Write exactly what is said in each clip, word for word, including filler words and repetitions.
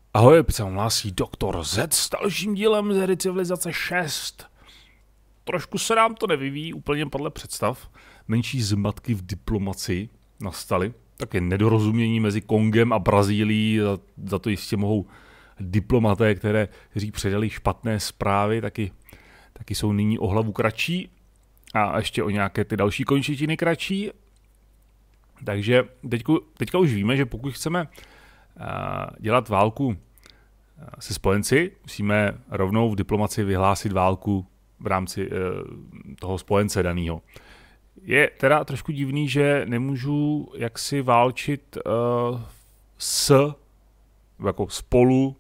Ahoj, se vám hlásí doktor Z s dalším dílem z hry Civilizace šest. Trošku se nám to nevyvíjí úplně podle představ. Menší zmatky v diplomaci nastaly. Také nedorozumění mezi Kongem a Brazílií. Za, za to jistě mohou diplomaté, které, kteří předali špatné zprávy, taky, taky jsou nyní o hlavu kratší. A ještě o nějaké ty další končetiny kratší. Takže teďku, teďka už víme, že pokud chceme dělat válku se spojenci, musíme rovnou v diplomaci vyhlásit válku v rámci toho spojence daného. Je teda trošku divný, že nemůžu jaksi válčit s, jako spolu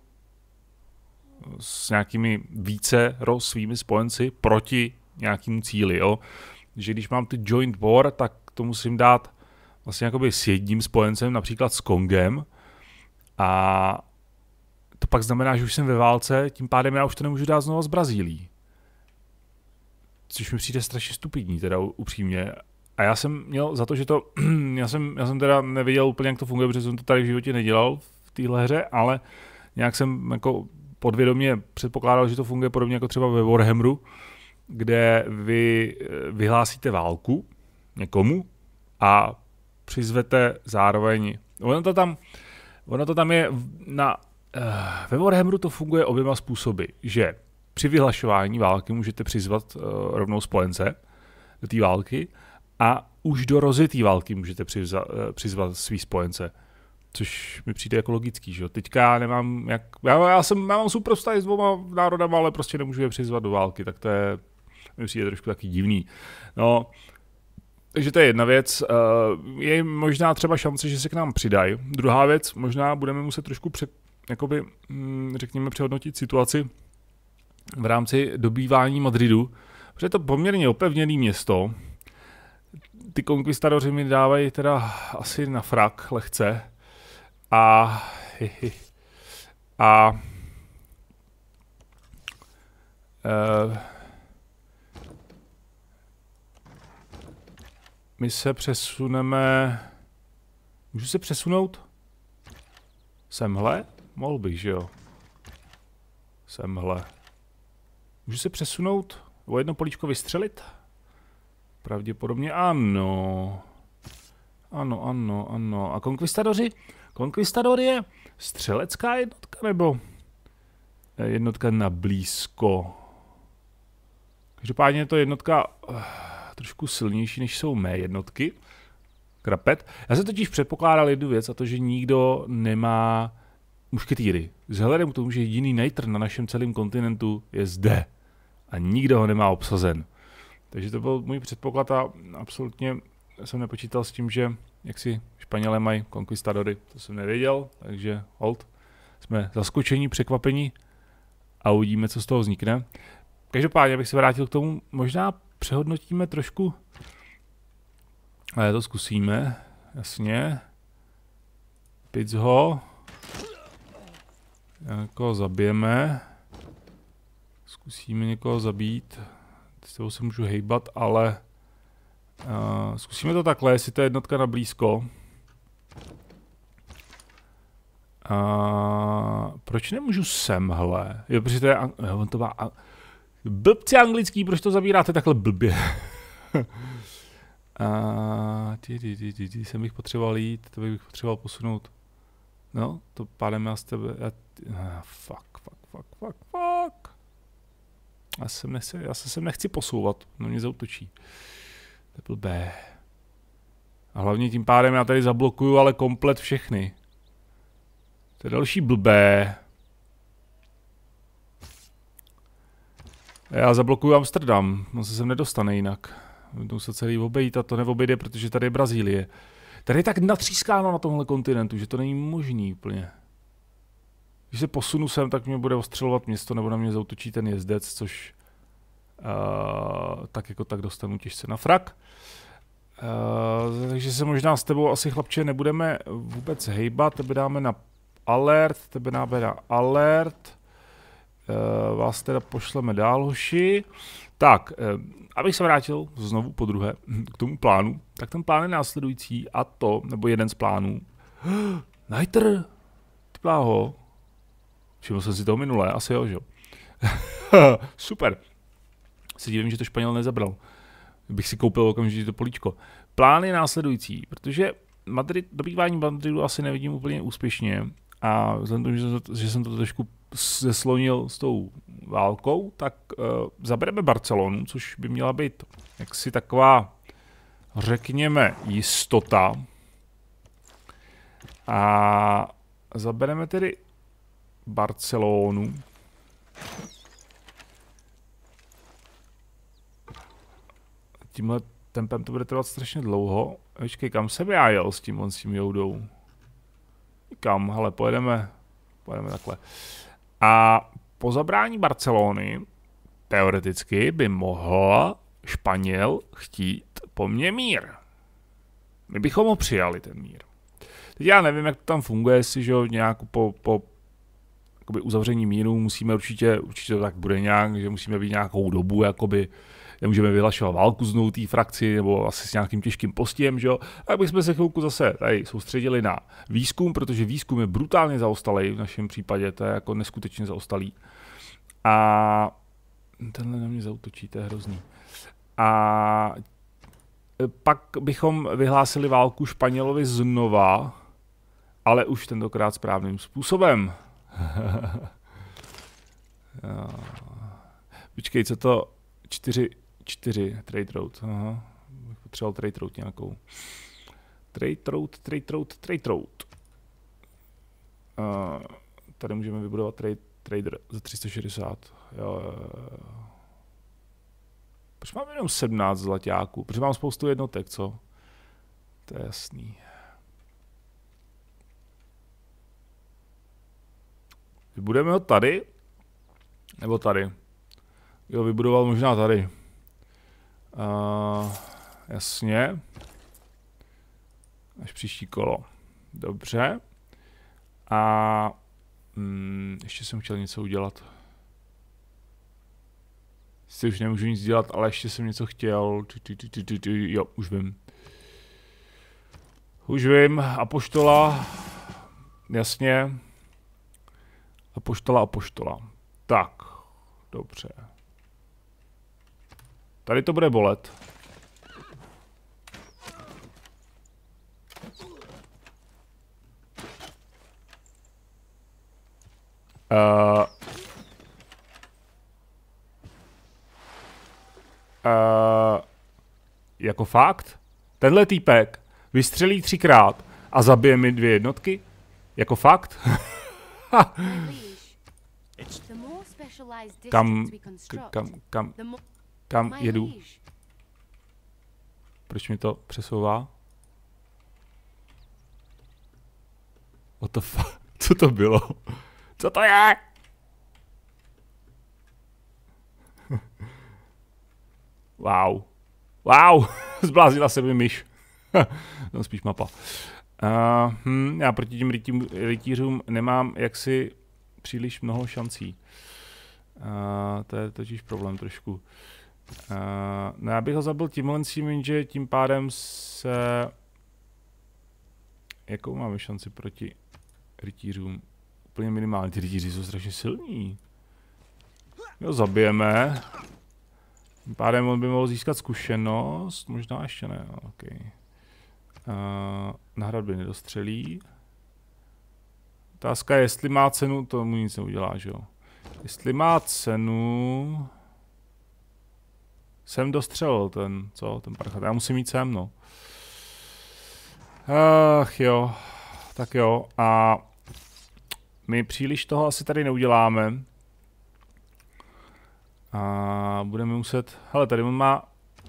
s nějakými více svými spojenci proti nějakému cíli. Jo? Že když mám ty joint war, tak to musím dát vlastně jakoby s jedním spojencem, například s Kongem, a to pak znamená, že už jsem ve válce, tím pádem já už to nemůžu dát znovu z Brazílií. Což mi přijde strašně stupidní, teda upřímně. A já jsem měl za to, že to, já jsem, já jsem teda nevěděl úplně, jak to funguje, protože jsem to tady v životě nedělal v téhle hře, ale nějak jsem jako podvědomě předpokládal, že to funguje podobně jako třeba ve Warhammeru, kde vy vyhlásíte válku někomu a přizvete zároveň, ono to tam, ono to tam je, na, ve Warhammeru to funguje oběma způsoby, že při vyhlašování války můžete přizvat uh, rovnou spojence do té války a už do rozjetý války můžete přizva, uh, přizvat svý spojence, což mi přijde jako logický, že jo. Teďka nemám, jak, já, já, jsem, já mám super vztahy s dvouma národama, ale prostě nemůžu je přizvat do války, tak to je, mi přijde trošku taky divný. No, takže to je jedna věc, je možná třeba šance, že se k nám přidají. Druhá věc, možná budeme muset trošku pře, jakoby, řekněme, přehodnotit situaci v rámci dobývání Madridu, protože je to poměrně opevněné město. Ty konkvistadoři mi dávají teda asi na frak lehce a a uh, my se přesuneme... Můžu se přesunout? Semhle? Mohl bych, že jo? Semhle. Můžu se přesunout? O jedno políčko vystřelit? Pravděpodobně ano. Ano, ano, ano. A konkvistadoři? Konkvistador je střelecká jednotka, nebo jednotka na blízko? Každopádně je to jednotka uh, trošku silnější, než jsou mé jednotky. Krapet. Já jsem totiž předpokládal jednu věc, a to, že nikdo nemá mušketýry. Vzhledem k tomu, že jediný Nitr na našem celém kontinentu je zde. A nikdo ho nemá obsazen. Takže to byl můj předpoklad a absolutně jsem nepočítal s tím, že jak si Španělé mají konkvistadory. To jsem nevěděl, takže hold. Jsme zaskočení, překvapení a uvidíme, co z toho vznikne. Každopádně, abych se vrátil k tomu, možná přehodnotíme trošku, ale to zkusíme, jasně. Pic ho. Někoho zabijeme. Zkusíme někoho zabít. S toho se můžu hejbat, ale uh, zkusíme to takhle, jestli to je jednotka na blízko. Uh, proč nemůžu semhle? Jo, protože to je, on to má, blbci anglický, proč to zabíráte takhle blbě? uh, ty, ty, ty, ty, ty, jsem bych potřeboval jít, to bych potřeboval posunout. No, to pádem já z tebe, já, uh, fuck, fuck, fuck, fuck, fuck. Já, sem nechci, já se sem nechci posouvat, no mě zautočí. To je blbé. A hlavně tím pádem já tady zablokuju ale komplet všechny. To je další blbé. Já zablokuju Amsterdam, on se sem nedostane jinak. Budu se celý obejít a to neobejde, protože tady je Brazílie. Tady je tak natřískáno na tomhle kontinentu, že to není možný úplně. Když se posunu sem, tak mě bude ostřelovat město, nebo na mě zautočí ten jezdec, což uh, tak jako tak dostanu těžce na frak. Uh, takže se možná s tebou asi, chlapče, nebudeme vůbec hejbat, tebe dáme na alert, tebe dáme na alert. Uh, vás teda pošleme dál, hoši. Tak, uh, abych se vrátil znovu po druhé k tomu plánu, tak ten plán je následující a to, nebo jeden z plánů. Nitr, ty pláho. Všiml jsem si toho minulé, asi jo, že jo. Super. Se divím, že to Španěl nezabral. Bych si koupil okamžitě to políčko. Plán je následující, protože Madrid, dobývání Madridu asi nevidím úplně úspěšně a vzhledem tomu, že, to, že jsem to trošku zeslonil s tou válkou, tak uh, zabereme Barcelonu, což by měla být jaksi taková, řekněme, jistota. A zabereme tedy Barcelonu. Tímhle tempem to bude trvat strašně dlouho. Počkej, kam jsem já jel s tím, on s tím joudou? Kam, hele, pojedeme, pojedeme takhle. A po zabrání Barcelony teoreticky by mohl Španěl chtít po mně mír. My bychom ho přijali, ten mír. Teď já nevím, jak to tam funguje, jestli že nějak po, po jakoby uzavření míru musíme určitě, určitě to tak bude nějak, že musíme být nějakou dobu, jakoby nemůžeme vyhlašovat válku znovu té frakci, nebo asi s nějakým těžkým postihem, že jo. Tak bychom se chvilku zase tady soustředili na výzkum, protože výzkum je brutálně zaostalý v našem případě, to je jako neskutečně zaostalý. A tenhle na mě zaútočí, to je hrozný. A pak bychom vyhlásili válku Španělovi znova, ale už tentokrát správným způsobem. Počkej, co to? Čtyři, čtyři, trade road, aha. Bych potřeboval trade road nějakou. Trade road, trade road, trade road. Uh, tady můžeme vybudovat trade, trader za tři sta šedesát. Jo, jo, jo. Proč mám jenom sedmnáct zlaťáků? Protože mám spoustu jednotek, co? To je jasný. Vybudeme ho tady? Nebo tady? Jo, vybudoval možná tady. Uh, jasně. Až příští kolo. Dobře. A mm, ještě jsem chtěl něco udělat. Si už nemůžu nic dělat, ale ještě jsem něco chtěl. Jo, už vím. Už vím. Apoštola. Jasně. Apoštola, apoštola. Tak. Dobře. Tady to bude bolet. Uh, uh, jako fakt? Tenhle týpek vystřelí třikrát a zabije mi dvě jednotky? Jako fakt? Kam, kam, kam, kam jedu? Proč mi to přesouvá? What the fuck? Co to bylo? Co to je? Wow. Wow. Zbláznila se mi myš. No spíš mapa. Uh, hm, já proti těm rytím, rytířům nemám jaksi příliš mnoho šancí. Uh, to je totiž problém trošku. Uh, no já bych ho zabil tímhle s tím, že tím pádem se... Jakou máme šanci proti rytířům? Úplně minimálně, ty rytíři jsou strašně silní. Jo, zabijeme. Tím pádem on by mohl získat zkušenost, možná ještě ne, okay. Uh, na hradby nedostřelí. Otázka je, jestli má cenu, to mu nic neudělá, že jo. Jestli má cenu... Jsem dostřelil ten, co, ten parchat, já musím mít sem, no. Ach jo, tak jo, a my příliš toho asi tady neuděláme. A budeme muset, hele, tady on má...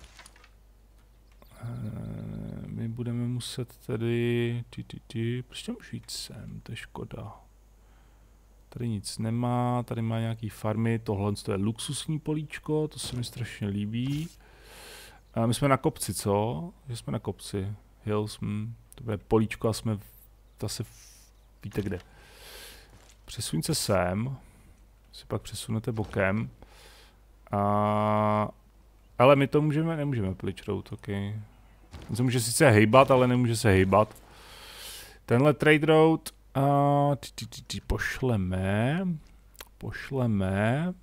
My budeme muset tedy... Ty, ty, ty. Proč to můžu jít sem? To je škoda. Tady nic nemá, tady má nějaký farmy, tohle to je luxusní políčko, to se mi strašně líbí. A my jsme na kopci, co? Že jsme na kopci. Hills, hm. To bude políčko a jsme zase víte kde. Přesuň se sem, si pak přesunete bokem. A... Ale my to můžeme, nemůžeme pilič road, ok. On se může sice hejbat, ale nemůže se hejbat. Tenhle trade road A ty, ty, ty, ty, pošleme, pošleme,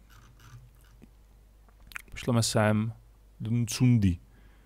pošleme sem do Ncundy.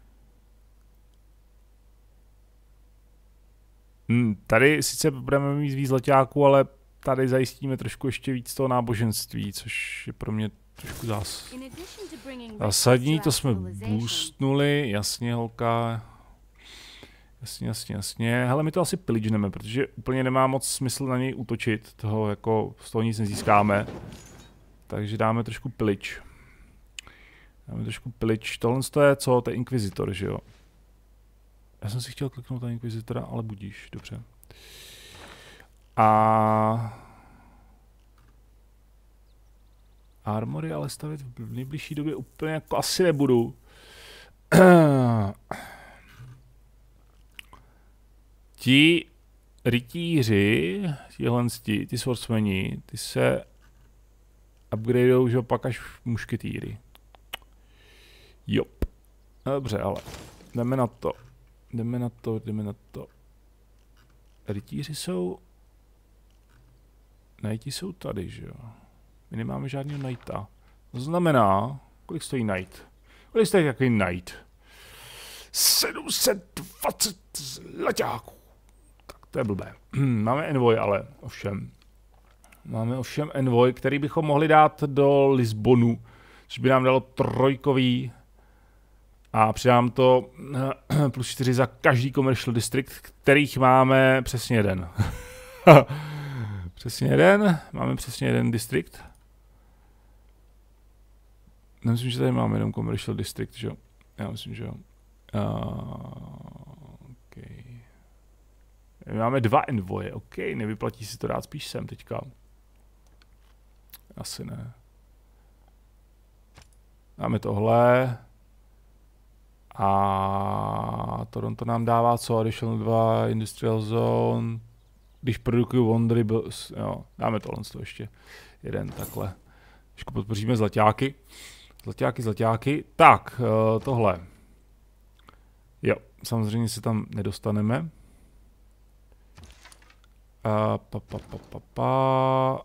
Hmm, tady sice budeme mít víc letáků, ale tady zajistíme trošku ještě víc toho náboženství, což je pro mě trošku zás... zásadní. To jsme boostnuli, jasně holka. Jasně, jasně, jasně. Hele, my to asi piličneme, protože úplně nemá moc smysl na něj útočit. Toho jako z toho nic nezískáme. Takže dáme trošku pilič. Dáme trošku pilič. Tohle je co? To je Inquisitor, že jo? Já jsem si chtěl kliknout na Inquisitora, ale budíš, dobře. A... Armory ale stavit v nejbližší době úplně jako asi nebudu. Ti rytíři, tihle ti, ty swordsmeni, ty se upgradeujou, že pak až mušketýry. Jo. Dobře, ale jdeme na to. Jdeme na to, jdeme na to. Rytíři jsou... Knighti jsou tady, že jo. My nemáme žádného knighta. To znamená, kolik stojí knight? Kolik stojí takový knight? sedm set dvacet zlaťáků. Tak to je blbé. Máme envoy, ale ovšem. Máme ovšem envoy, který bychom mohli dát do Lisbonu, což by nám dalo trojkový. A přidám to plus čtyři za každý commercial district, kterých máme přesně jeden. Přesně jeden. Máme přesně jeden district. Nemyslím, že tady máme jenom commercial district, že jo? Já myslím, že jo. Uh, okay. My máme dva envoje, ok, nevyplatí si to dát spíš sem teďka. Asi ne. Máme tohle. A Toronto nám dává co? Additional dva, Industrial Zone. Když produkuju Wondery, jo, dáme tohle z toho ještě. Jeden takhle. Ještě podpoříme zlaťáky. Zlaťáky, zlaťáky. Tak, uh, tohle. Jo, samozřejmě se tam nedostaneme. Uh, pa, pa, pa, pa, pa.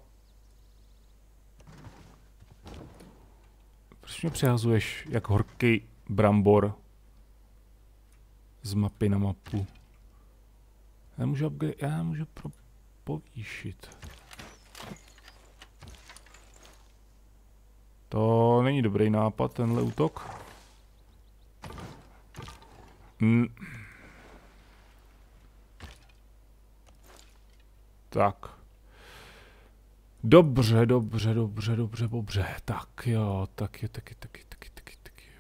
Proč mě přehazuješ jak horký brambor z mapy na mapu? Já můžu, upgrade, já můžu pro, povýšit. To není dobrý nápad, tenhle útok. Hmm. Tak. Dobře, dobře, dobře, dobře, dobře. Tak jo, tak jo, taky, taky, taky, taky, taky jo.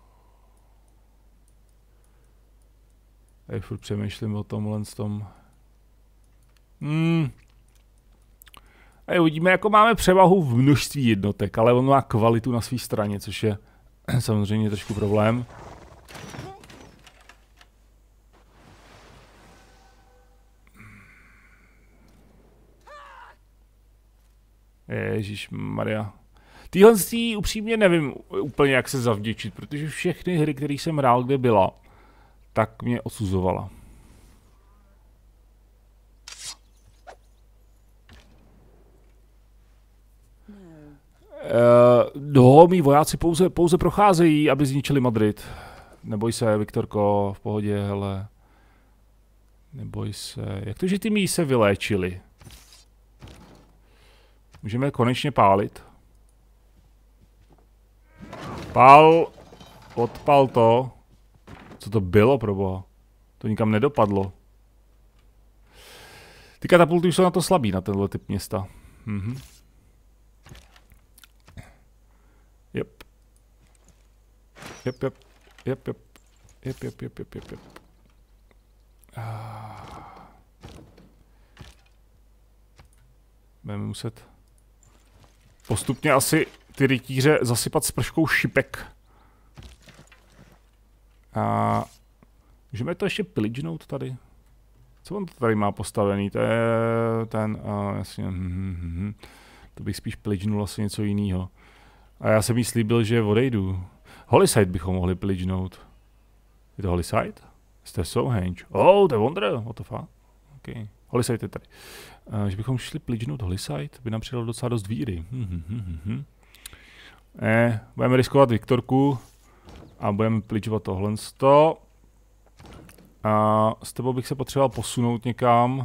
Tady furt přemýšlím o tomhle s tom. Hmm. A uvidíme, jako máme převahu v množství jednotek, ale on má kvalitu na své straně, což je samozřejmě trošku problém. Ježišmarja. Týhle z upřímně nevím úplně, jak se zavděčit, protože všechny hry, které jsem hrál, kde byla, tak mě odsuzovala. Uh, no, mý vojáci pouze, pouze procházejí, aby zničili Madrid. Neboj se, Viktorko, v pohodě, hele. Neboj se. Jak to, že ty mí se vyléčili? Můžeme konečně pálit. Pál. Odpal to. Co to bylo, proboha? To nikam nedopadlo. Ty katapulty už jsou na to slabý, na tenhle typ města. Mhm. Jep. Jep, jep. Jep, jep. Jep, jep, jep, jep, jep, jep. Ah. Budeme muset postupně asi ty rytíře zasypat sprškou šipek. A můžeme to ještě piličnout tady? Co on to tady má postavený? To je ten, uh, jasně, hm, hm, hm. To bych spíš piličnul asi něco jiného. A já jsem jí slíbil, že odejdu. Holyside bychom mohli piličnout. Je to Holyside? Jste Stonehenge. Oh, to je Wonder, what the fuck? Okay. Holisite je tady. Uh, že bychom šli plížnout Holisite, by nám přidalo docela dost víry. Hm, hm, hm, hm. Ne, budeme riskovat Viktorku a budeme plížovat tohle. A s tebou bych se potřeboval posunout někam.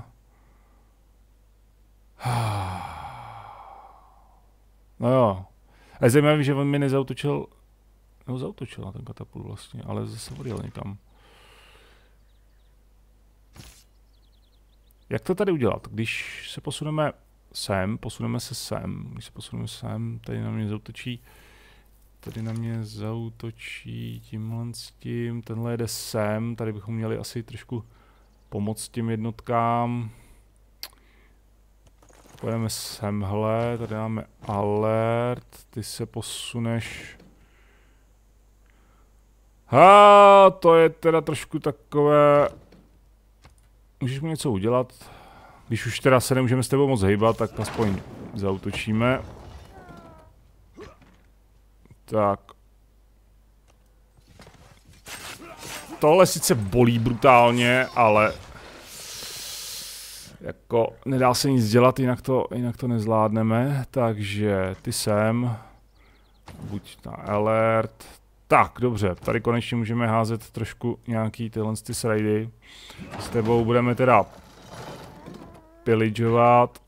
No jo. A je zajímavé, že on mi nezautočil, no zautočil na ten katapult vlastně, ale zase odjel někam. Jak to tady udělat? Když se posuneme sem, posuneme se sem, když se posuneme sem, tady na mě zautočí, tady na mě zautočí tímhle s tím, tenhle jede sem, tady bychom měli asi trošku pomoct těm jednotkám. Pojďme semhle, tady máme alert, ty se posuneš. Ha, to je teda trošku takové. Můžeš mu něco udělat? Když už teda se nemůžeme s tebou moc hejbat, tak aspoň zautočíme. Tak. Tohle sice bolí brutálně, ale jako nedá se nic dělat, jinak to, jinak to nezvládneme. Takže ty sem. Buď na alert. Tak, dobře, tady konečně můžeme házet trošku nějaký tyhle ty srajdy. S tebou budeme teda pillagovat.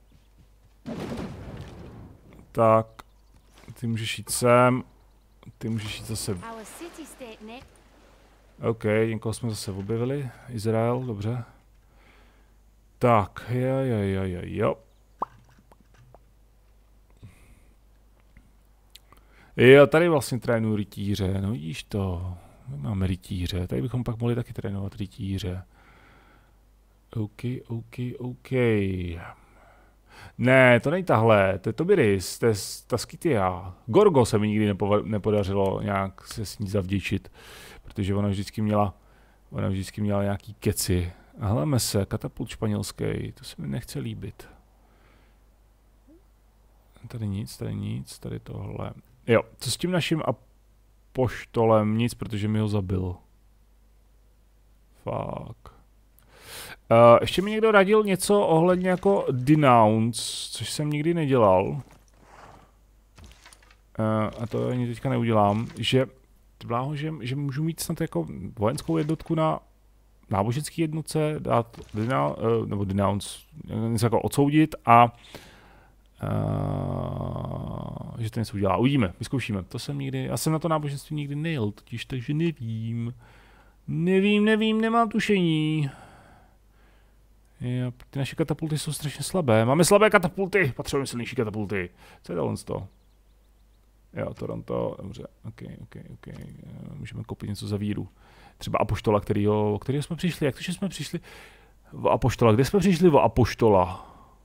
Tak, ty můžeš jít sem. Ty můžeš jít zase. OK, někoho jsme zase objevili. Izrael, dobře. Tak, jo, jo, jo, jo, jo. Jo, tady vlastně trénuju rytíře, no vidíš to. Máme rytíře, tady bychom pak mohli taky trénovat rytíře. OK, OK, OK. Ne, to není tahle, to je Tobiris, to je ta Skytia. Gorgo se mi nikdy nepodařilo nějak se s ní zavděčit, protože ona vždycky měla, ona vždycky měla nějaký keci. A hledeme se, katapult španělský, to se mi nechce líbit. Tady nic, tady nic, tady tohle. Jo, co s tím naším apoštolem? Nic, protože mi ho zabil. Fuck. Uh, ještě mi někdo radil něco ohledně jako denounce, což jsem nikdy nedělal. Uh, a to ani teďka neudělám, že, bláho, že, že můžu mít snad jako vojenskou jednotku na náboženský jednotce, dát dena, uh, nebo denounce, něco jako odsoudit a Uh, že to něco udělá. Uvidíme, vyzkoušíme. To jsem nikdy, já jsem na to náboženství nikdy nejel, totiž, takže nevím. Nevím, nevím, nemám tušení. Jo, ty naše katapulty jsou strašně slabé. Máme slabé katapulty, potřebujeme silnější katapulty. Co je tohle z toho? Jo, Toronto, dobře, ok, ok, ok. Můžeme koupit něco za víru. Třeba apoštola, kterýho, o kterého jsme přišli. Jak to, že jsme přišli? O apoštola, kde jsme přišli o apoštola?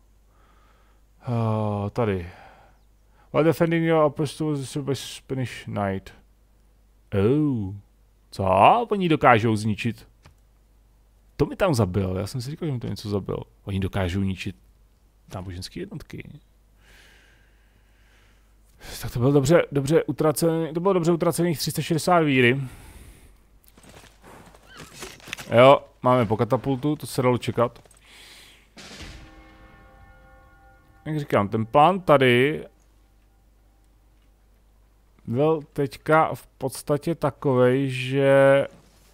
Uh, tady. While defending your apostles by Spanish knight. Oh. Co? Oni dokážou zničit. To mi tam zabil. Já jsem si říkal, že mi to něco zabil. Oni dokážou ničit náboženské jednotky. Tak to bylo dobře, dobře utracený, to bylo dobře utracených tři sta šedesát víry. Jo, máme po katapultu, to se dalo čekat. Jak říkám, ten plán tady byl teďka v podstatě takovej, že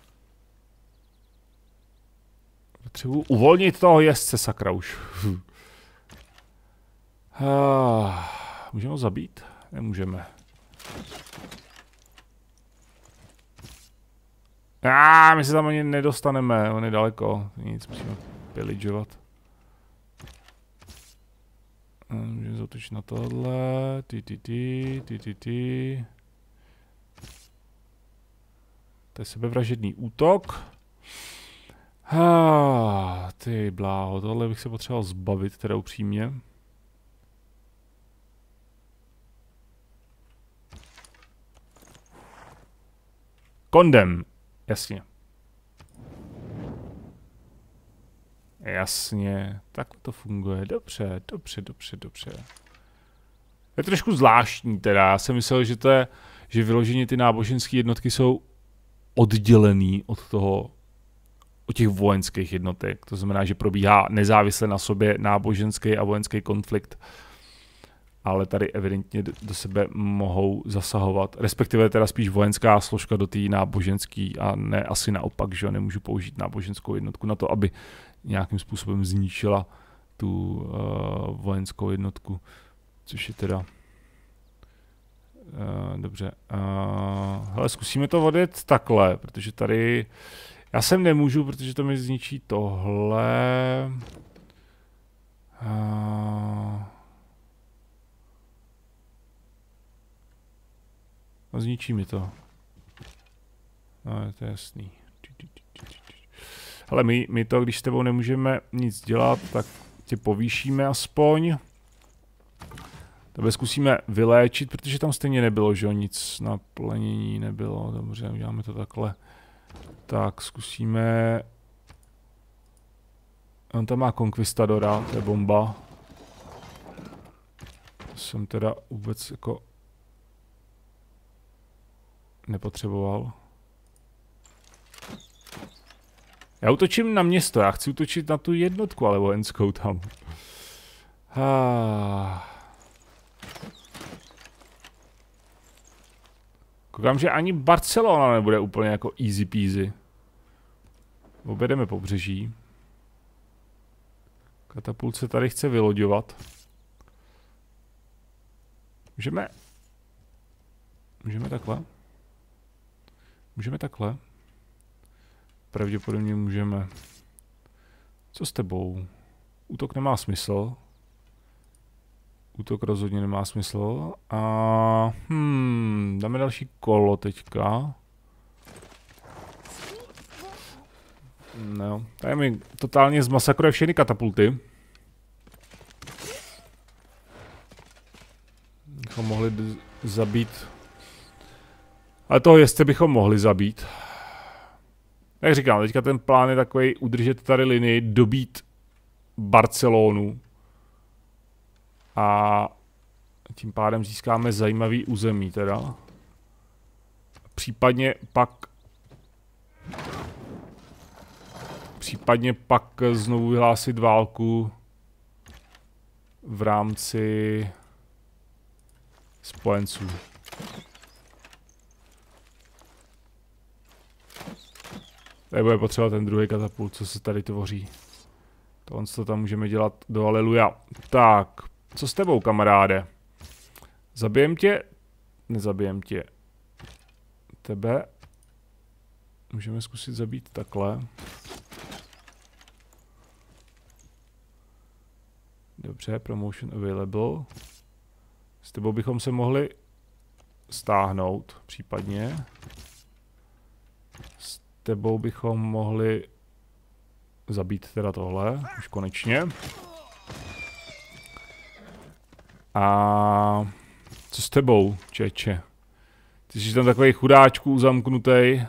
potřebuji uvolnit toho jezdce, sakra už. Můžeme ho zabít? Nemůžeme. Ah, my se tam ani nedostaneme, on je daleko. Nic, musíme pillagovat. Můžeme zautočit na tohle, ty ty ty, ty ty ty. To je sebevražedný útok. Ah, ty bláho, tohle bych se potřeboval zbavit, teda upřímně. Kondem, jasně. Jasně, tak to funguje. Dobře, dobře, dobře, dobře. Je trošku zvláštní teda. Já jsem myslel, že to je, že vyloženě ty náboženské jednotky jsou oddělený od toho o těch vojenských jednotek. To znamená, že probíhá nezávisle na sobě náboženský a vojenský konflikt. Ale tady evidentně do sebe mohou zasahovat, respektive teda spíš vojenská složka do té náboženský a ne asi naopak, že nemůžu použít náboženskou jednotku na to, aby nějakým způsobem zničila tu uh, vojenskou jednotku, což je teda uh, dobře. Uh, hele, zkusíme to odjet takhle, protože tady já sem nemůžu, protože to mi zničí tohle. Uh, A zničí mi to. No, to je jasný. Ale my, my to, když s tebou nemůžeme nic dělat, tak tě povýšíme aspoň. Tebe zkusíme vyléčit, protože tam stejně nebylo, že jo, nic na plenění nebylo. Dobře, uděláme to takhle. Tak, zkusíme... On tam má Conquistadora, to je bomba. To jsem teda vůbec jako... nepotřeboval. Já útočím na město, já chci útočit na tu jednotku, ale vojenskou tam. Ah. Koukám, že ani Barcelona nebude úplně jako easy peasy. Objedeme pobřeží. Katapult se tady chce vyloďovat. Můžeme... Můžeme takhle? Můžeme takhle? Pravděpodobně můžeme. Co s tebou? Útok nemá smysl. Útok rozhodně nemá smysl. A hmm, dáme další kolo teďka. No, tady mi totálně zmasakruje všechny katapulty. Bychom mohli zabít. Ale toho jezdce bychom mohli zabít. Jak říkám, teďka ten plán je takový udržet tady linii, dobít Barcelonu. A tím pádem získáme zajímavý území teda. Případně pak... Případně pak znovu vyhlásit válku v rámci spojenců. Tady bude potřeba ten druhý katapult, co se tady tvoří. To co tam můžeme dělat do aleluja. Tak, co s tebou, kamaráde? Zabijem tě? Nezabijem tě. Tebe? Můžeme zkusit zabít takhle. Dobře, promotion available. S tebou bychom se mohli stáhnout, případně. S tebou bychom mohli zabít teda tohle, už konečně. A co s tebou, čeče? Ty jsi tam takový chudáčků zamknutej.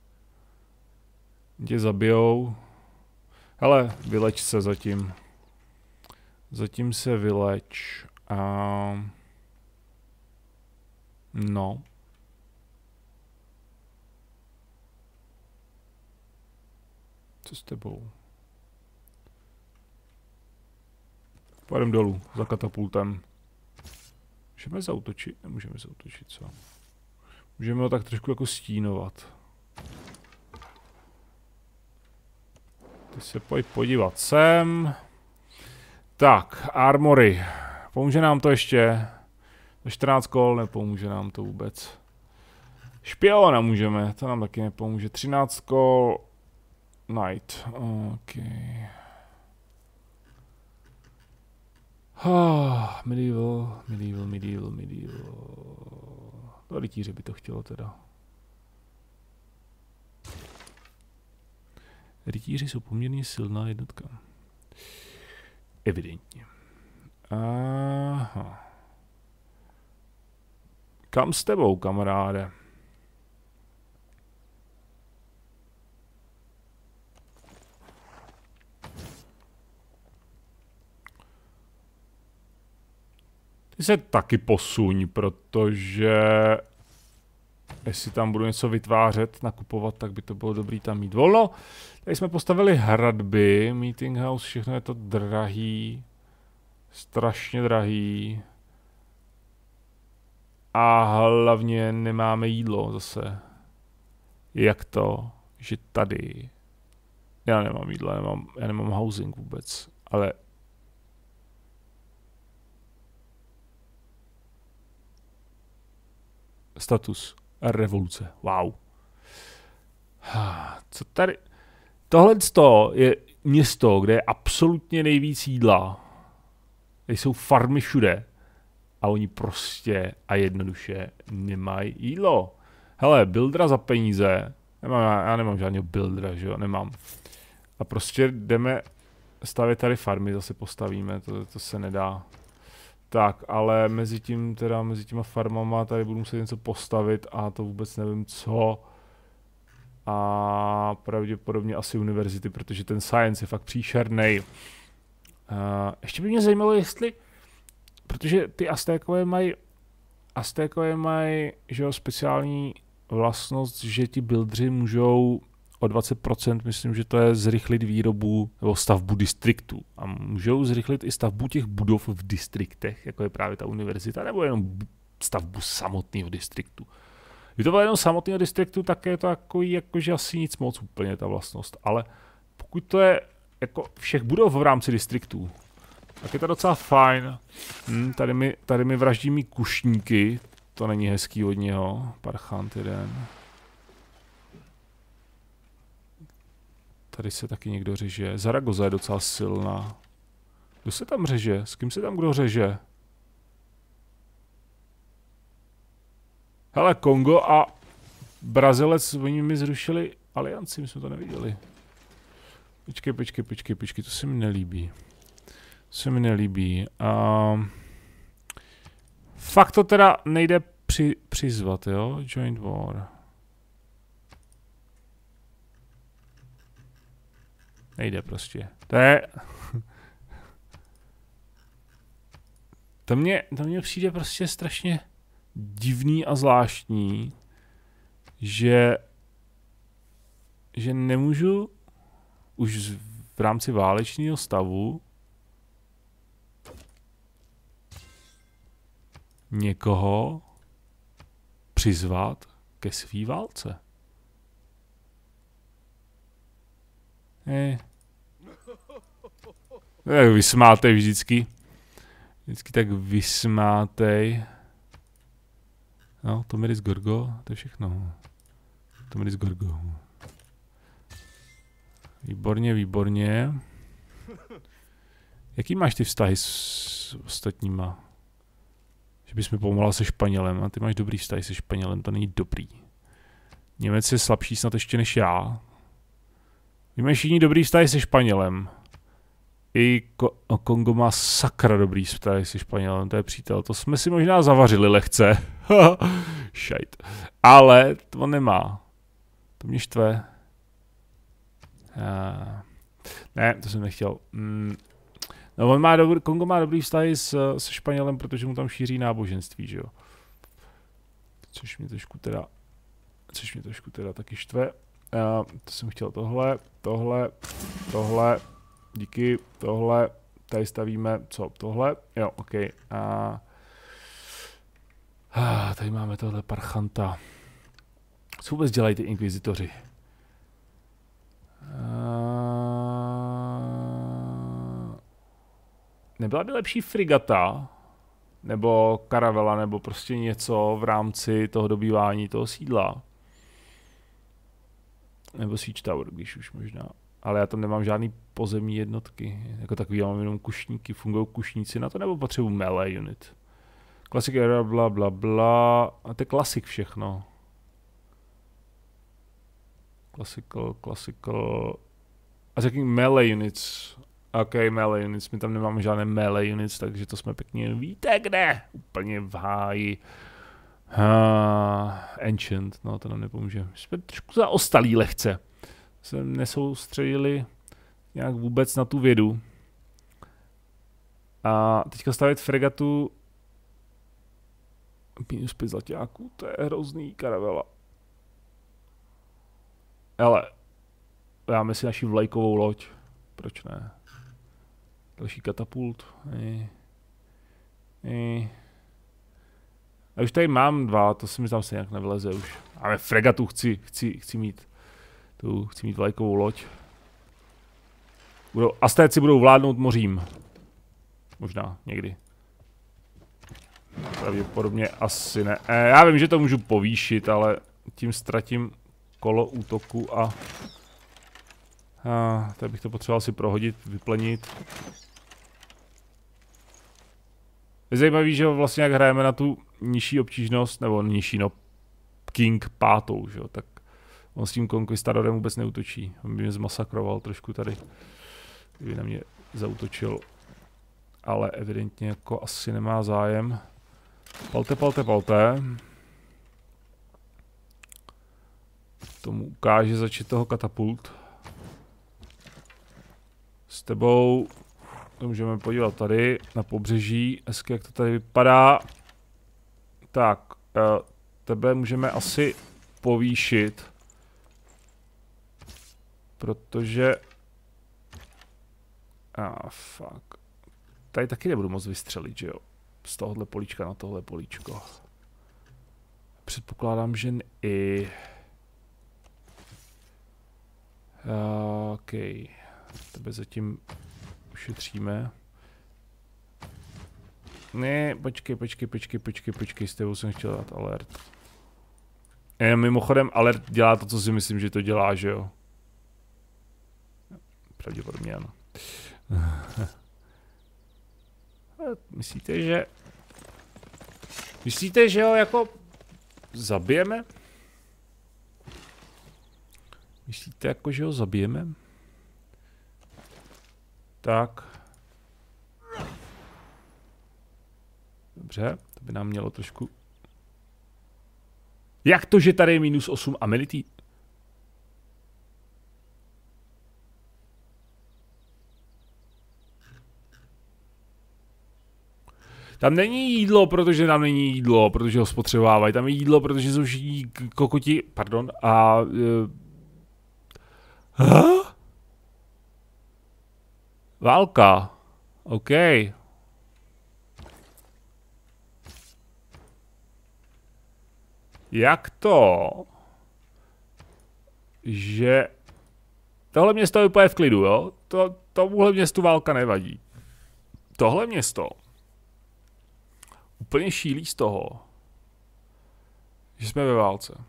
Tě zabijou. Hele, vyleč se zatím. Zatím se vyleč. A... No. Co s tebou? Půjdem dolů, za katapultem. Můžeme zautočit? Nemůžeme zautočit, co? Můžeme ho tak trošku jako stínovat. Ty se pojď podívat sem. Tak, armory. Pomůže nám to ještě? Za čtrnáct kol nepomůže nám to vůbec. Špiona můžeme, to nám taky nepomůže. třináct kol. Night. OK. Oh, medieval, medieval, medieval, medieval. To rytíře by to chtělo teda. Rytíři jsou poměrně silná jednotka. Evidentně. Aha. Kam s tebou, kamaráde? Ty se taky posuň, protože jestli tam budu něco vytvářet, nakupovat, tak by to bylo dobrý tam mít volno. Tady jsme postavili hradby, meeting house, všechno je to drahý. Strašně drahý. A hlavně nemáme jídlo zase. Jak to, že tady... Já nemám jídlo, já nemám, já nemám housing vůbec, ale... Status. Revoluce. Wow. Co tady... Tohle je město, kde je absolutně nejvíc jídla. Tady jsou farmy všude. A oni prostě a jednoduše nemají jídlo. Hele, buildera za peníze. Nemám, já nemám žádného buildera, že jo, nemám. A prostě jdeme stavět tady farmy, zase postavíme, to, to se nedá. Tak, ale mezi tím, teda mezi těma farmama tady budu muset něco postavit a to vůbec nevím co. A pravděpodobně asi univerzity, protože ten science je fakt příšernej. Uh, ještě by mě zajímalo, jestli, protože ty Aztékové mají, Aztékové mají, že jo, speciální vlastnost, že ti buildři můžou o dvacet procent, myslím, že to je zrychlit výrobu nebo stavbu distriktů. A můžou zrychlit i stavbu těch budov v distriktech, jako je právě ta univerzita, nebo jenom stavbu samotného distriktu. Když to bylo jenom samotného distriktu, tak je to takový, jakože asi nic moc úplně ta vlastnost. Ale pokud to je jako všech budov v rámci distriktů, tak je to docela fajn. Hm, tady, mi, tady mi vraždí mý kušníky, to není hezký od něho. Parchant jeden. Tady se taky někdo řeže. Zaragoza je docela silná. Kdo se tam řeže? S kým se tam kdo řeže? Hele, Kongo a Brazilec, oni mi zrušili alianci, my jsme to neviděli. Počkej, počkej, počkej, počkej, to se mi nelíbí. To se mi nelíbí. Um, fakt to teda nejde při, přizvat, jo? Joint war. Nejde prostě. To je... to mě, to mě přijde prostě strašně divný a zvláštní, že že nemůžu už v rámci válečného stavu někoho přizvat ke svý válce. Eh. Tak vysmátej vždycky. Vždycky tak vysmátej. No, Tomiris Gorgo, to je všechno. Tomiris Gorgo. Výborně, výborně. Jaký máš ty vztahy s ostatníma? Že bys mi pomohla se Španělem a ty máš dobrý vztahy se Španělem, to není dobrý. Němec je slabší snad ještě než já. Vy máš jiný dobrý vztahy se Španělem. I Ko o, Kongo má sakra dobrý vztahy se Španělem, to je přítel. To jsme si možná zavařili lehce. Šajt. Ale to nemá. To mě štve. Uh, ne, to jsem nechtěl. Mm. No, on má dobrý, Kongo má dobrý vztahy s, se Španělem, protože mu tam šíří náboženství, že jo. Což mě trošku teda, což mě trošku teda taky štve. Uh, to jsem chtěl tohle, tohle, tohle, díky, tohle, tady stavíme, co, tohle, jo, ok. Uh, uh, tady máme tohle parchanta. Co vůbec dělají ty inkvizitoři? Uh, nebyla by lepší frigata, nebo karavela, nebo prostě něco v rámci toho dobývání toho sídla? Nebo Siege Tower, když už možná. Ale já tam nemám žádný pozemní jednotky. Jako takový, já mám jenom kušníky. Fungují kušníci na to, nebo potřebuji melee unit? Classic era, bla bla bla. A to je klasik všechno. Classical, classical. A řekni melee units. OK, melee units. My tam nemáme žádné melee units, takže to jsme pěkně, víte kde? Úplně v háji. Uh, Ancient, no to nám nepomůže. Jsme trošku zaostalí lehce. Se nesoustředili nějak vůbec na tu vědu. A teďka stavět fregatu Minus pět zlaťáků, to je hrozný, karavela. Hele, dáme si naši vlajkovou loď. Proč ne? Další katapult. I, i. A už tady mám dva, to si mi tam se nějak nevyleze už. Ale fregatu chci, chci, chci mít. Tu, chci mít vlajkovou loď. Budou, Aztéci budou vládnout mořím. Možná, někdy. Pravděpodobně asi ne. E, já vím, že to můžu povýšit, ale tím ztratím kolo útoku a... a tady bych to potřeboval si prohodit, vyplenit. Je zajímavý, že vlastně jak hrajeme na tu nižší obtížnost, nebo nižší, no, King pátou, že jo, tak on s tím Conquistadorem vůbec neútočí. On by mě zmasakroval trošku tady, kdyby na mě zaútočil. Ale evidentně jako asi nemá zájem. Palte, palte, palte. Tomu ukáže začít toho katapult. S tebou to můžeme podívat tady na pobřeží. Hezky, jak to tady vypadá. Tak, tebe můžeme asi povýšit. Protože... Ah, fuck. Tady taky nebudu moc vystřelit, že jo? Z tohohle políčka na tohle políčko. Předpokládám, že i. OK. Tebe zatím ušetříme. Ne, počkej, počkej, počkej, počkej, počkej, s tebou jsem chtěl dát alert. E, mimochodem, alert dělá to, co si myslím, že to dělá, že jo? Pravděpodobně ano. Myslíte, že... Myslíte, že ho jako... zabijeme? Myslíte jako, že ho zabijeme? Tak. Dobře, to by nám mělo trošku... Jak to, že tady je minus osm amenity? Tam není jídlo, protože tam není jídlo, protože ho spotřebovávají. Tam je jídlo, protože jsou všichni kokoti, pardon, a... Uh, huh? Válka. OK. Jak to, že... Tohle město je úplně v klidu, jo? To, tomuhle městu válka nevadí. Tohle město... Úplně šílí z toho, že jsme ve válce.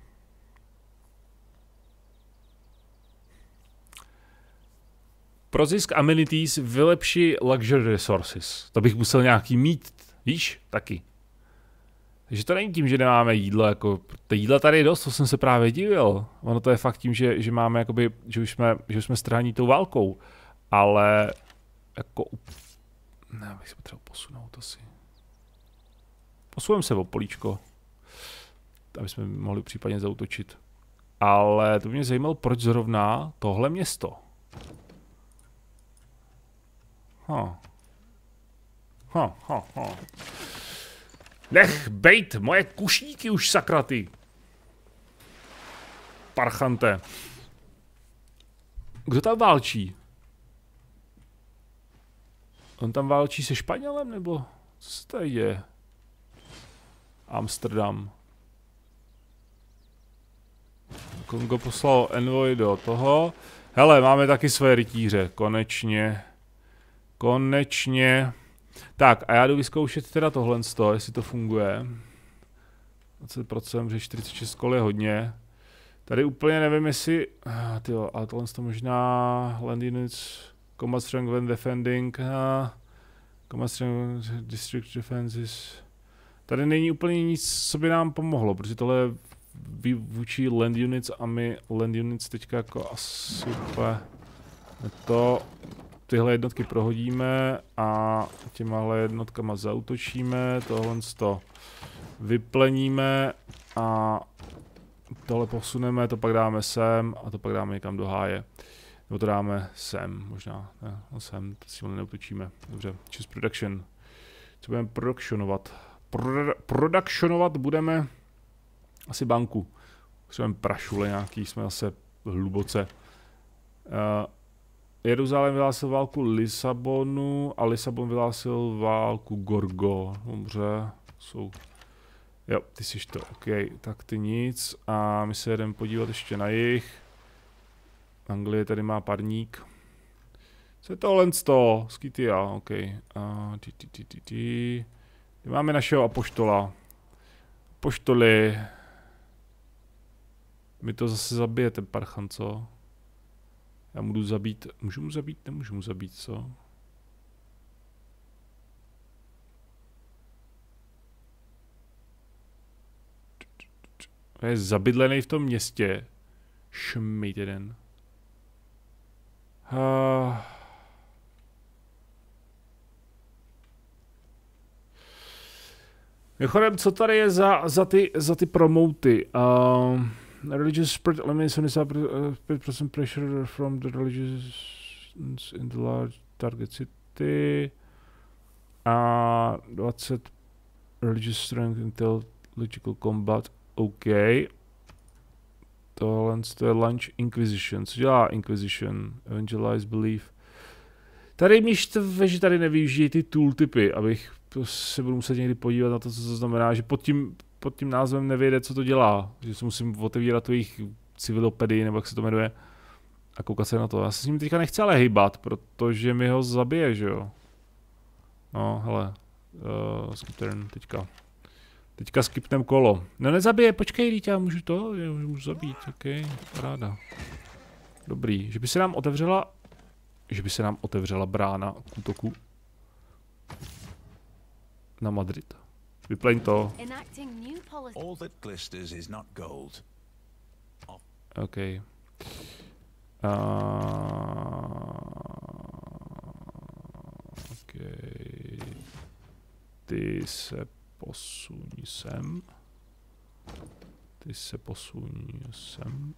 Pro zisk amenities vylepší luxury resources. To bych musel nějaký mít, víš, taky. Takže to není tím, že nemáme jídlo, jako, to jídla tady je dost, to jsem se právě divil. Ono to je fakt tím, že, že máme, jakoby, že už jsme, že už jsme strání tou válkou. Ale, jako, ne, bych se potřeboval posunout asi. Posuneme se o políčko, aby jsme mohli případně zaútočit. Ale to by mě zajímalo, proč zrovna tohle město. Ha. Ha, ha, ha. Nech bejt moje kušníky už, sakraty. Parchante. Kdo tam válčí? On tam válčí se Španělem, nebo co se tady děje? Amsterdam. Kongo poslal envoy do toho. Hele, máme taky své rytíře, konečně. Konečně. Tak, a já jdu vyzkoušet teda tohle z toho, jestli to funguje. dvacet procent, že čtyřicet šest kol je hodně. Tady úplně nevím, jestli... Ah, tyjo, ale tohle to možná... Land units... Combat strength when defending... Ah, combat strength... District defenses... Tady není úplně nic, co by nám pomohlo, protože tohle je vůči land units a my land units teďka jako asi úplně to, tyhle jednotky prohodíme a těmahle jednotkama zaútočíme, tohle to vypleníme a tohle posuneme, to pak dáme sem a to pak dáme někam do háje. Nebo to dáme sem, možná, ne, no sem, to si neutočíme. Dobře, choose production. Co budeme productionovat? Pro, productionovat budeme asi banku. Potřebujeme prašule nějaký, jsme zase hluboce. Uh, Jeruzalém vyhlásil válku Lisabonu a Lisabon vyhlásil válku Gorgo. Dobře, jsou... Jo, ty jsi to, ok, tak ty nic. A my se jedeme podívat ještě na jih. Anglie tady má parník. Co je tohle z toho? Skytia, ok. A ty, ty, ty, ty, ty. Máme našeho apoštola. Apoštoli. My to zase zabije ten parchan, co? Já můžu zabít, můžu mu zabít, nemůžu mu zabít, co? Je zabydlený v tom městě. Šmejt jeden. Uh. Mimochodem, co tady je za, za, ty, za ty promoty? Uh, religious spread eliminates seventy-five percent pressure from the religious in the large target city. A twenty religious strength until logical combat. OK. Tohle je Lunch Inquisition. Co dělá Inquisition? Evangelize Belief. Tady mě štve, že tady nevyužijí ty tooltipy, abych se budu muset někdy podívat na to, co to znamená, že pod tím, pod tím názvem nevědět, co to dělá. Že si musím otevírat tu jejich civilopedii, nebo jak se to jmenuje, a koukat se na to. Já se s ním teďka nechci ale hejbat, protože mi ho zabije, že jo. No, hele. Uh, skip turn, teďka. Teďka skipnem kolo. No nezabije, počkej, dítě, já můžu to? Já můžu zabít, ok, ráda. Dobrý, že by se nám otevřela, že by se nám otevřela brána k útoku na Madrid. Vyplň to. Ok. Uh, ok. Ty se posuň sem. Ty se posuň sem.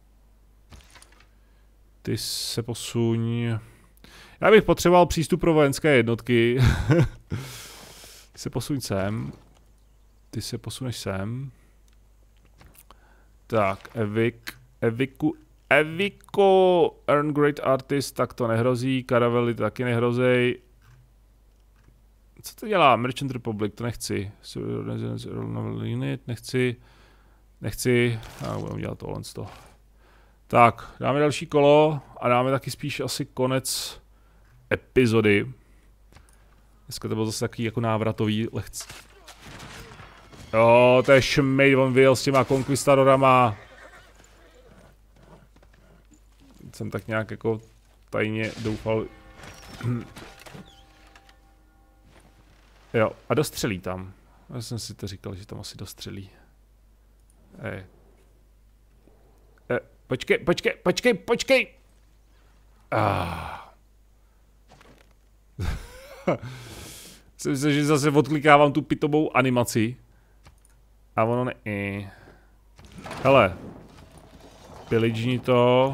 Ty se posuň. Já bych potřeboval přístup pro vojenské jednotky. Ty se posuň sem. Ty se posuneš sem. Tak, Evik. Eviku. Eviku. Earn Great Artist, tak to nehrozí. Caravely taky nehrozí. Co to dělá? Merchant Republic, to nechci. Unit, nechci. Nechci. Já budeme dělat tohle z toho. Tak, dáme další kolo a dáme taky spíš asi konec epizody. Dneska to bylo zase takový jako návratový lehce. Jo, to je šmej, on vyjel s těma konkvistadorama. Jsem tak nějak jako tajně doufal. Jo, a dostřelí tam. Já jsem si to říkal, že tam asi dostřelí. Ej. E, počkej, počkej, počkej, počkej! Ah. Jsem si, že zase odklikávám tu pitomou animaci. A ono ne... I. Hele. Pillageni to.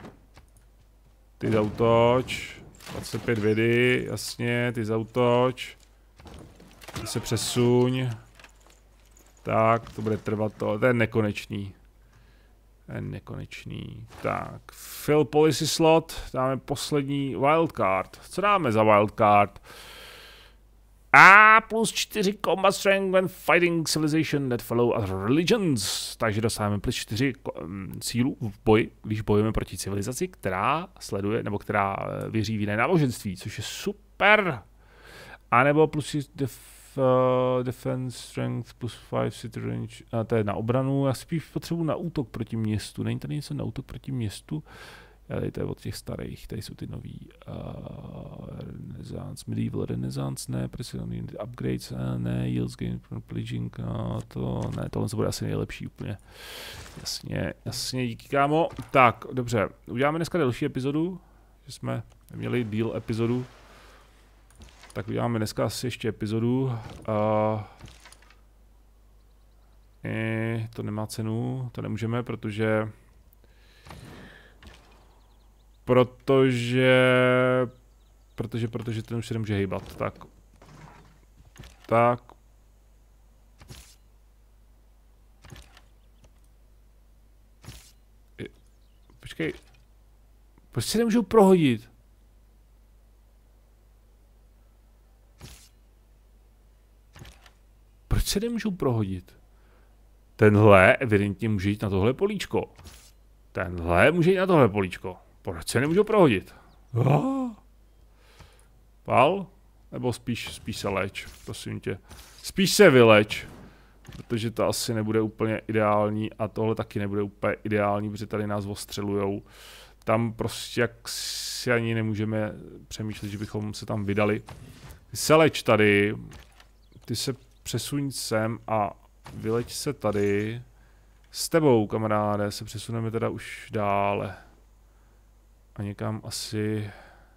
Ty zautoč. dvacet pět vědy, jasně, ty zautoč. Ty se přesuň. Tak, to bude trvat to. To je nekonečný. To je nekonečný. Tak, fill policy slot. Dáme poslední wildcard. Co dáme za wildcard? A plus čtyři combat strength when fighting civilization that follow other religions. Takže dostáváme plus čtyři sílu v boji, když bojujeme proti civilizaci, která sleduje, nebo která věří v jiné náboženství, což je super. A nebo plus def, uh, defense strength plus pět city range, a to je na obranu. Já spíš potřebuji na útok proti městu. Není tady něco na útok proti městu? Tady to je od těch starých, tady jsou ty nový uh, Renaissance, Medieval Renaissance, ne, Precision Upgrades, ne, Yields Gain from Pillaging, no, to ne, tohle bude asi nejlepší úplně. Jasně, jasně, díky kámo. Tak, dobře, uděláme dneska další epizodu, že jsme měli díl epizodu. Tak uděláme dneska asi ještě epizodu. Uh, eh, to nemá cenu, to nemůžeme, protože... Protože... Protože, protože ten už se nemůže hejbat, tak. Tak. počkej. Proč si nemůžu prohodit? Proč se nemůžu prohodit? Tenhle evidentně může jít na tohle políčko. Tenhle může jít na tohle políčko. Proč se nemůžu prohodit? Oh. Pal? Nebo spíš, spíš se leč, prosím tě. Spíš se vyleč. Protože to asi nebude úplně ideální a tohle taky nebude úplně ideální, protože tady nás ostřelujou. Tam prostě jak si ani nemůžeme přemýšlet, že bychom se tam vydali. Ty se leč tady. Ty se přesuň sem a vyleč se tady. S tebou, kamaráde, se přesuneme teda už dále. A někam asi...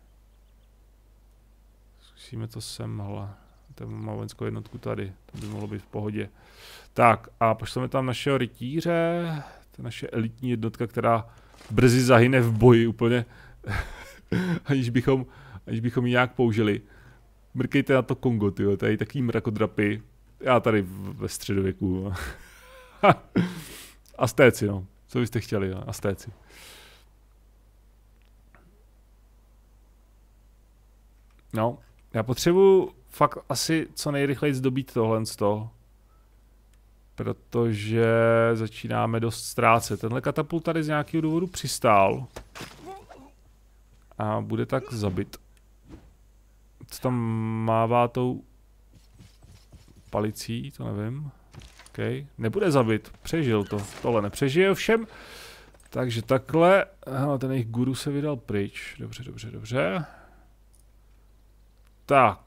Zkusíme to semhle. Ten má vojenskou jednotku tady. To by mohlo být v pohodě. Tak a pošleme tam našeho rytíře. To je naše elitní jednotka, která brzy zahyne v boji úplně. aniž bychom, aniž bychom ji nějak použili. Mrkejte na to Kongo, tyjo. Tady taký mrakodrapy. Já tady ve středověku. Astéci, no. Co byste chtěli, no? Astéci. No, já potřebuji fakt asi co nejrychleji zdobít tohle z toho. Protože začínáme dost ztrácet. Tenhle katapult tady z nějakého důvodu přistál. A bude tak zabit. Co tam mává tou palicí, to nevím. Okay. Nebude zabit, přežil to. Tohle nepřežije ovšem. Takže takhle. Hele, ten jejich guru se vydal pryč. Dobře, dobře, dobře. Tak.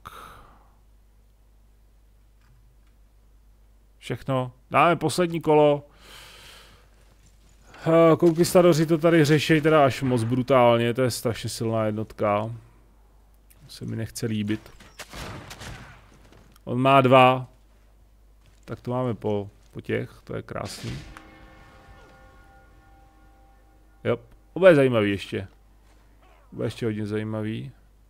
Všechno. Dáme poslední kolo. Konquistadoři to tady řeší teda až moc brutálně. To je strašně silná jednotka. Se mi nechce líbit. On má dva. Tak to máme po, po těch. To je krásný. Jo. Oba je zajímavý ještě. Oba ještě hodně zajímavý.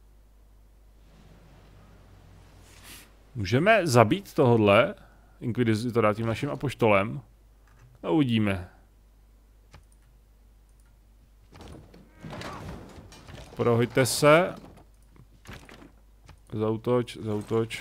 Můžeme zabít tohodle inkvizitora tím naším apoštolem. A uvidíme. Prohoďte se. Zautoč, zautoč.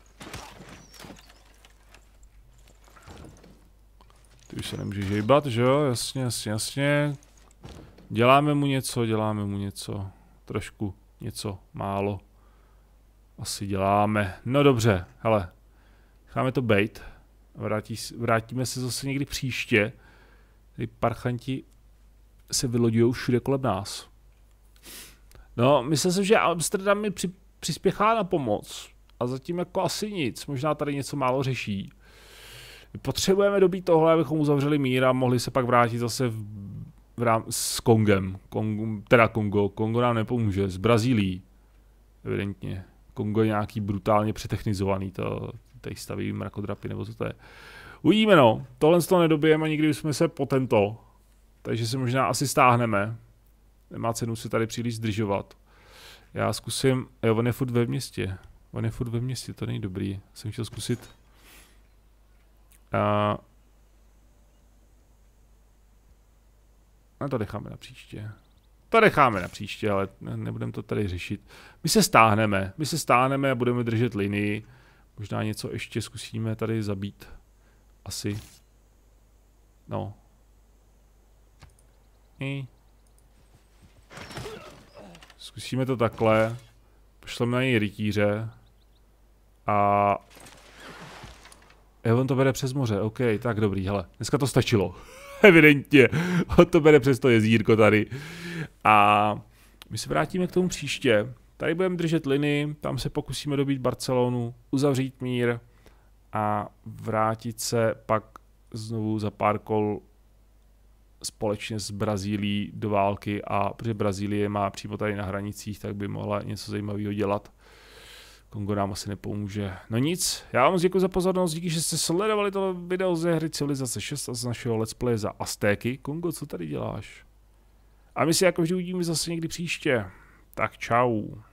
Ty už se nemůžeš hejbat, že jo? Jasně, jasně, jasně. Děláme mu něco, děláme mu něco. Trošku něco, málo. Asi děláme. No dobře, hele. Necháme to bejt. Vrátí, vrátíme se zase někdy příště. Tady parchanti se vyloďují všude kolem nás. No, myslím si, že Amsterdam mi při, přispěchá na pomoc. A zatím jako asi nic. Možná tady něco málo řeší. My potřebujeme dobít tohle, abychom uzavřeli mír a mohli se pak vrátit zase v, v rám, s Kongem. Kong, teda Kongo. Kongo nám nepomůže. S Brazílií. Evidentně. Kongo je nějaký brutálně přetechnizovaný. To, tady staví mrakodrapy, nebo co to je. Uvidíme, no. Tohle z toho nedobijeme, nikdy jsme se po tento. Takže se možná asi stáhneme. Nemá cenu se tady příliš zdržovat. Já zkusím... Jo, on je furt ve městě. On je furt ve městě, to není dobrý. Jsem chtěl zkusit... A... No to necháme na příště. To necháme na příště, ale ne, nebudeme to tady řešit. My se stáhneme. My se stáhneme a budeme držet linii. Možná něco ještě zkusíme tady zabít. Asi. No. I. Zkusíme to takhle. Pošleme na něj rytíře. A... Jo, on to bere přes moře, OK, tak dobrý, hele, dneska to stačilo. Evidentně, on to bere přes to jezírko tady. A my se vrátíme k tomu příště. Tady budeme držet linii, tam se pokusíme dobít Barcelonu, uzavřít mír a vrátit se pak znovu za pár kol společně s Brazílií do války, a protože Brazílie má přímo tady na hranicích, tak by mohla něco zajímavého dělat. Kongo nám asi nepomůže. No nic, já vám děkuji za pozornost, díky, že jste sledovali to video ze hry Civilizace šest a z našeho let's play za Aztéky. Kongo, co tady děláš? A my si jako vždy uvidíme zase někdy příště. Tak čau.